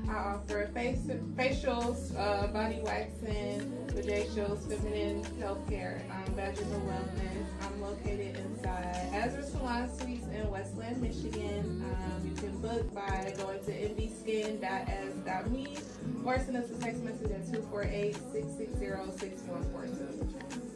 I offer facials, body waxing, facials, feminine healthcare, vaginal wellness. I'm located inside Azra Salon Suites in Westland, Michigan. You can book by going to mbskin.as.me or send us a text message at 248-660-6142.